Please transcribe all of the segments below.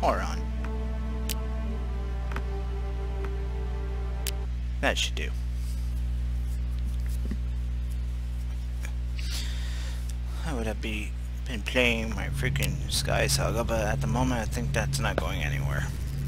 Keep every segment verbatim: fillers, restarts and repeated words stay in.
moron. That should do. I would have be, been playing my freaking Sky Saga, but at the moment I think that's not going anywhere.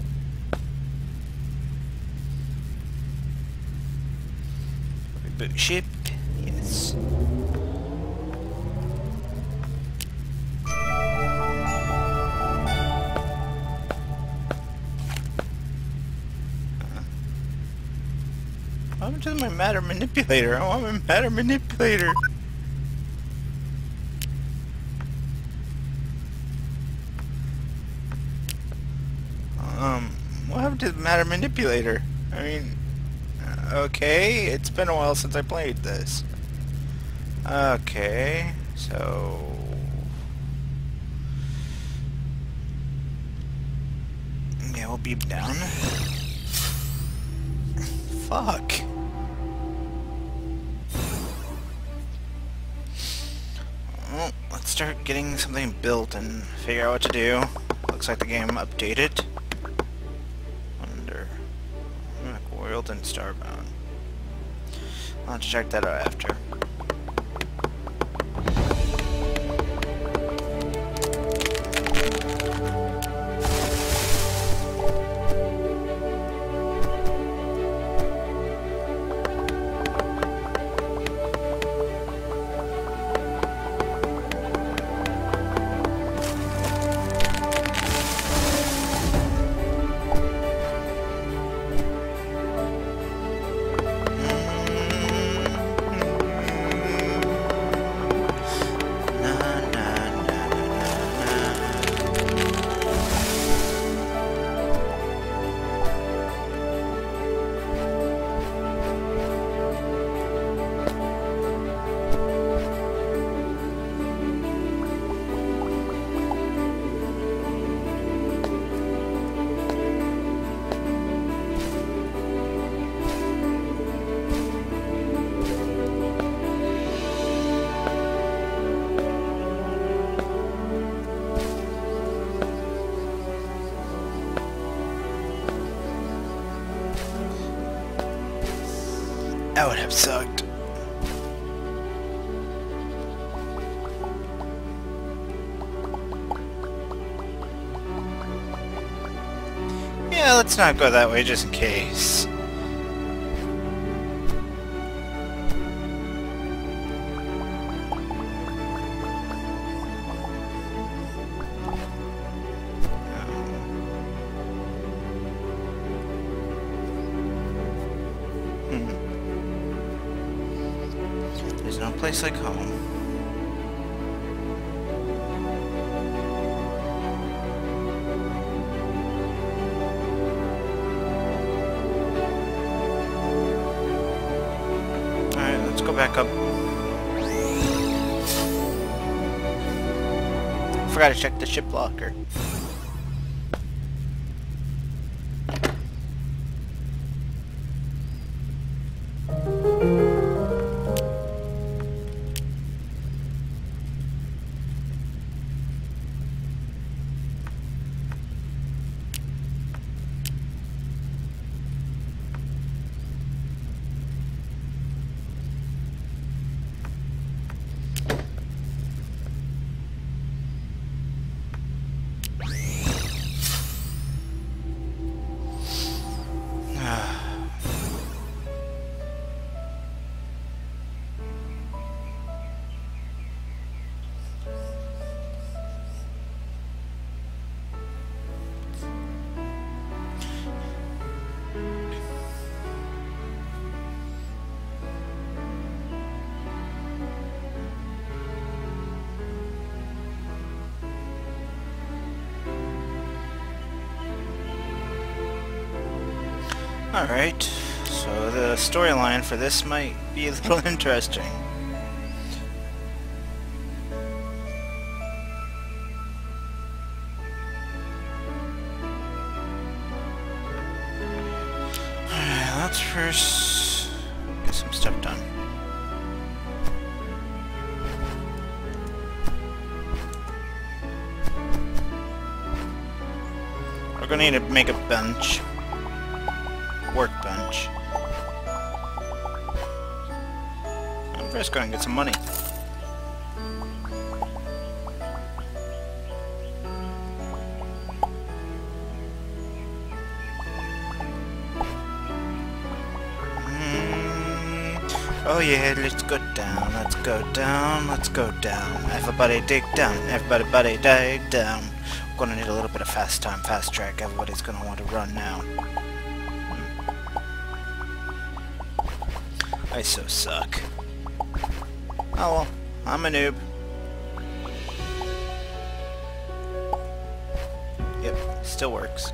Reboot ship, yes. What happened to my matter manipulator? I want my matter manipulator. Um, what happened to the matter manipulator? I mean, uh, okay, it's been a while since I played this. Okay, so... yeah, we'll beep down. Fuck. Well, let's start getting something built and figure out what to do. Looks like the game updated. Under World and Starbound. I'll have to check that out after. That would have sucked. Yeah, let's not go that way just in case. There's no place like home. Alright, let's go back up. Forgot to check the ship locker. Alright, so the storyline for this might be a little interesting. Alright, let's first get some stuff done. We're gonna need to make a bench. Workbench. I'm just gonna get some money. Oh yeah, let's go down, let's go down, let's go down. Everybody dig down, everybody buddy dig down. We're gonna need a little bit of fast time, fast track. Everybody's gonna want to run now. Hmm. I so suck. Oh well, I'm a noob. Yep, still works.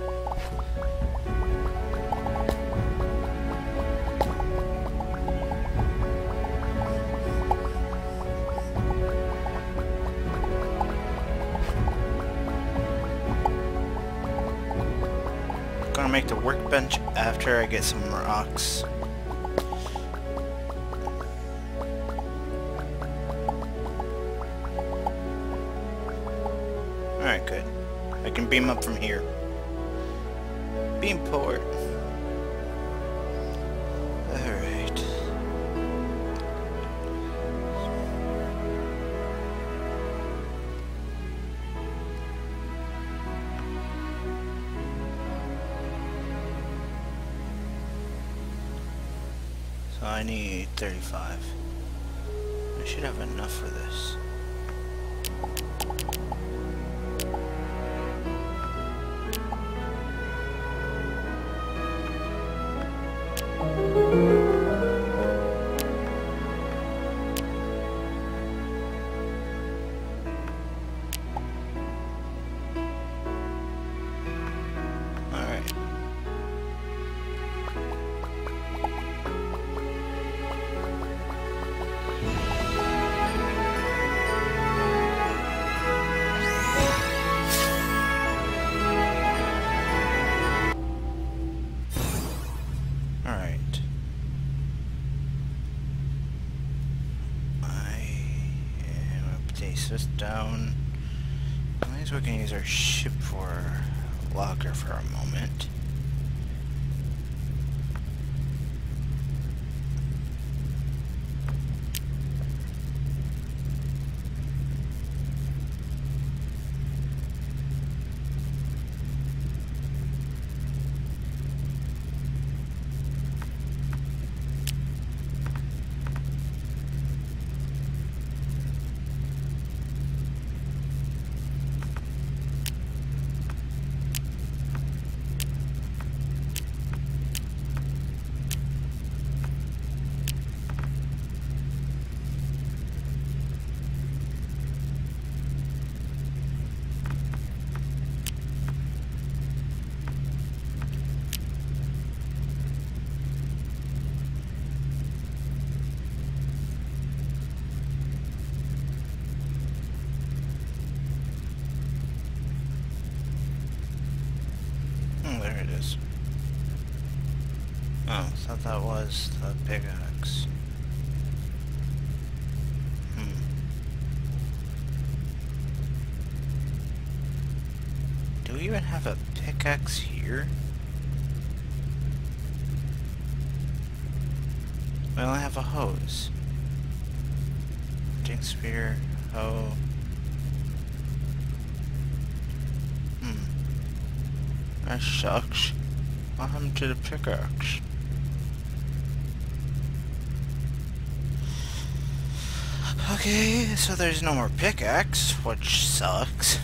Gonna make the workbench after I get some rocks. Alright, good. I can beam up from here. Beam port. Alright. So I need thirty-five. I should have enough for this. Alright. Alright. I am gonna place this down. Might as well can use our ship for locker for a moment. There it is. Oh, I thought that was the pickaxe. Hmm. Do we even have a pickaxe here? We only have a hose. Dink spear, hoe. That sucks. What happened to the pickaxe? Okay, so there's no more pickaxe, which sucks.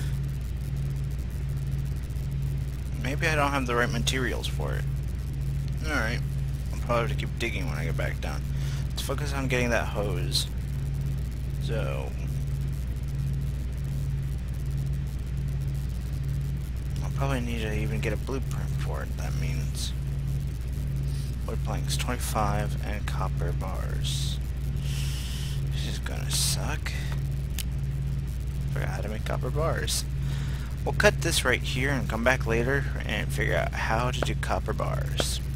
Maybe I don't have the right materials for it. Alright. I'll probably have to keep digging when I get back down. Let's focus on getting that hose. So... probably need to even get a blueprint for it. That means wood planks twenty-five and copper bars. This is gonna suck. Forgot how to make copper bars. We'll cut this right here and come back later and figure out how to do copper bars.